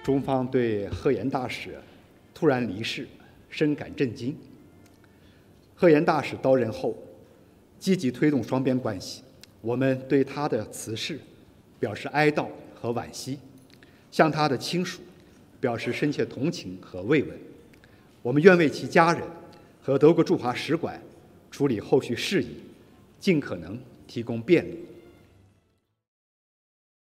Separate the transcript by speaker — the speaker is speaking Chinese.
Speaker 1: 中方对贺岩大使突然离世深感震惊。贺岩大使到任后，积极推动双边关系，我们对他的辞世表示哀悼和惋惜，向他的亲属表示深切同情和慰问。我们愿为其家人和德国驻华使馆处理后续事宜，尽可能提供便利。